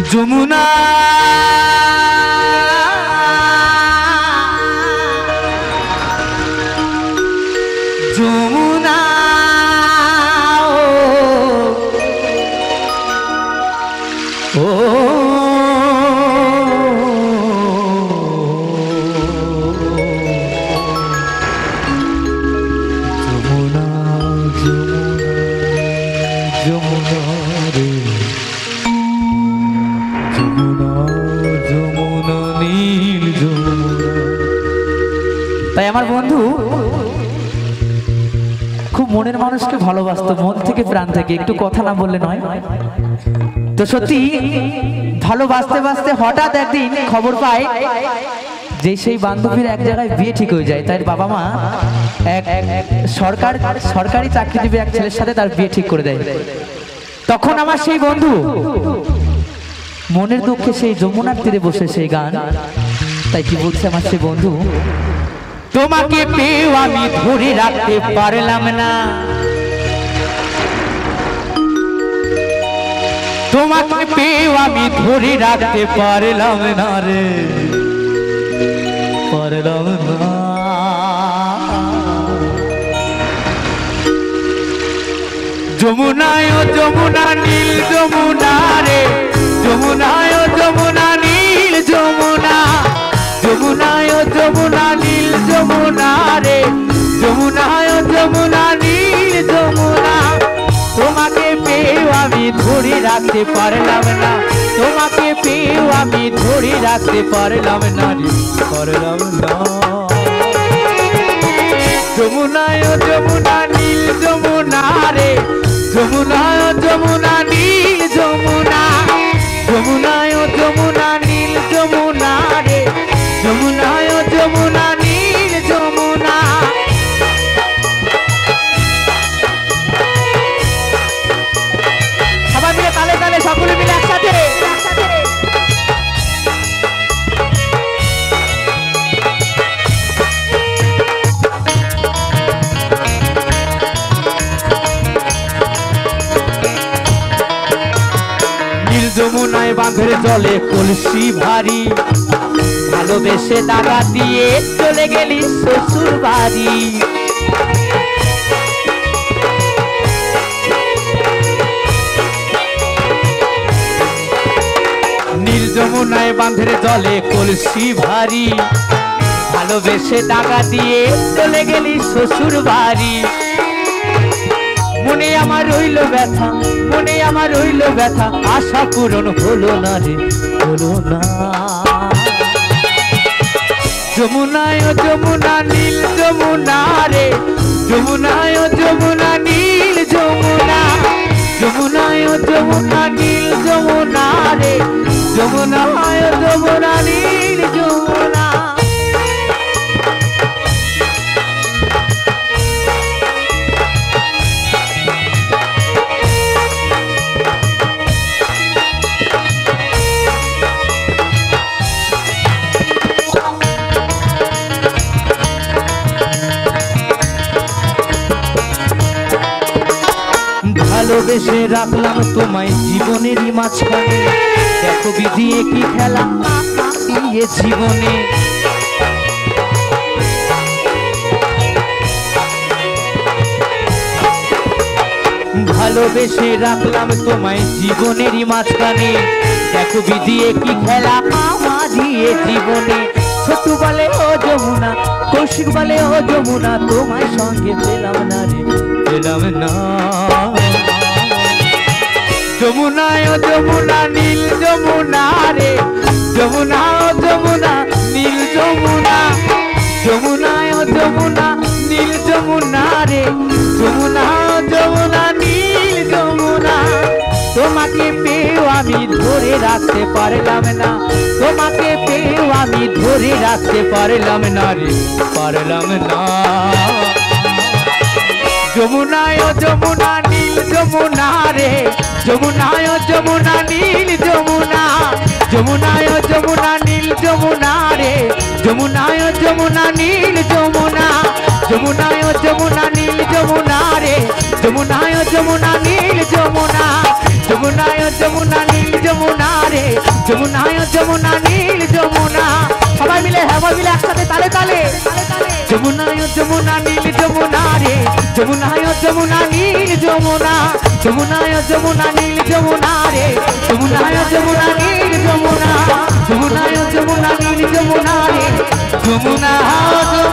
যমুনা যমুনা ও যমুনা যমুনা রে যমুনা যমুনা নীল যমুনা। তাই আমার বন্ধু খুব মনের মানুষকে ভালোবাসতো, মন থেকে প্রাণ থেকে, একটু কথা না বললে নয়। তো সত্যি ভালোবাসতে বাসতে হঠাৎ একদিন খবর পায় যে সেই বান্ধবীর এক জায়গায় বিয়ে ঠিক হয়ে যায়। তার বাবা মা এক সরকারি চাকরিজীবী এক ছেলের সাথে তার বিয়ে ঠিক করে দেয়। তখন আমার সেই বন্ধু মনের দুঃখে সেই যমুনার তীরে বসে সেই গান, তাই কি বলছে আমার সেই বন্ধু, তোমাকে পেয়েও আমি ধরে রাখতে পারলাম না, তোমাকে পেয়েও আমি ধরে রাখতে পারলাম না রে, পারলাম না। যমুনায় ও যমুনা নীল যমুনা রে, যমুনায় ও যমুনা নীল যমুনা, যমুনায় ও যমুনা নীল যমুনা রে, যমুনায় ও যমুনা নীল যমুনা, তোমাকে পেয়েও আমি ধরে রাখতে পারলাম না, তোমাকে পেয়েও আমি ধরে রাখতে পারলাম না রে, পারলাম না। যমুনায় ও যমুনা নীল যমুনা রে, যমুনায় ও যমুনা নীল যমুনা, যমুনায় ও যমুনা নীল যমুনা রে, যমুনায় ও যমুনা নীল যমুনা। সবাই মিলে তালে তালে সকলে মিলে একসাথে যমুনায় বাঁধের জলে কলসি ভারী, ভালোবেসে দাগা দিয়ে চলে গেলি শ্বশুর বাড়ি। নীল যমুনায় বাঁধের জলে কলসি ভারী, ভালোবেসে দাগা দিয়ে চলে গেলি শ্বশুর বাড়ি। মনে আমার রইল ব্যথা, মনে আমার রইল ব্যথা, আশা পূরণ হলো না রে, হলো না। যমুনায় ও যমুনা নীল যমুনা রে, যমুনায় ও যমুনা নীল যমুনা, যমুনায় ও যমুনা নীল যমুনা রে, যমুনায় ও যমুনা নীল যমুনা। ভালোবেসে রাখলাম তোমায় জীবনেরই মাঝখানে, দেখো বিধিয়ে কি খেলা দিয়ে জীবনে। ভালোবেসে রাখলাম তোমায় জীবনেরই মাঝখানে, দেখো বিধিয়ে কি খেলা দিয়ে জীবনে। ছোটু বলে ও যমুনা, কৌশিক বলে ও যমুনা, তোমায় সঙ্গে পেলাম না রে, পেলাম না। যমুনায় ও যমুনা নীল যমুনা রে, যমুনা ও যমুনা নীল যমুনা, যমুনায় ও যমুনা নীল যমুনা রে, যমুনা ও যমুনা নীল যমুনা, তোমাকে পেয়েও আমি ধরে রাখতে পারলাম না, তোমাকে পেয়েও আমি ধরে রাখতে পারলাম না রে, পারলাম না। যমুনায় ও যমুনা নীল যমুনা রে, যমুনায় ও যমুনা নীল যমুনা, যমুনায় ও যমুনা নীল যমুনা রে, যমুনায় ও যমুনা নীল যমুনা, যমুনায় ও যমুনা নীল যমুনা রে, যমুনায় ও যমুনা নীল যমুনা, যমুনায় ও যমুনা নীল যমুনা রে যমুনা ও যমুনা নীল যমুনা সবাই মিলে একসাথে তালে তালে যমুনা ও যমুনা নীল যমুনা রে যমুনা ও যমুনা নীল যমুনা যমুনা ও যমুনা নীল যমুনা রে যমুনা ও যমুনা নীল যমুনা যমুনা ও যমুনা নীল যমুনা রে যমুনা ও